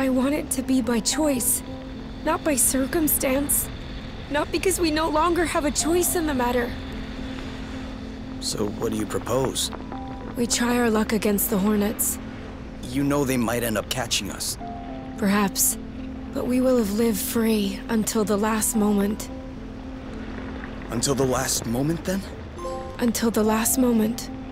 I want it to be by choice, not by circumstance. Not because we no longer have a choice in the matter. So what do you propose? We try our luck against the Hornets. You know they might end up catching us. Perhaps. But we will have lived free until the last moment. Until the last moment, then? Until the last moment.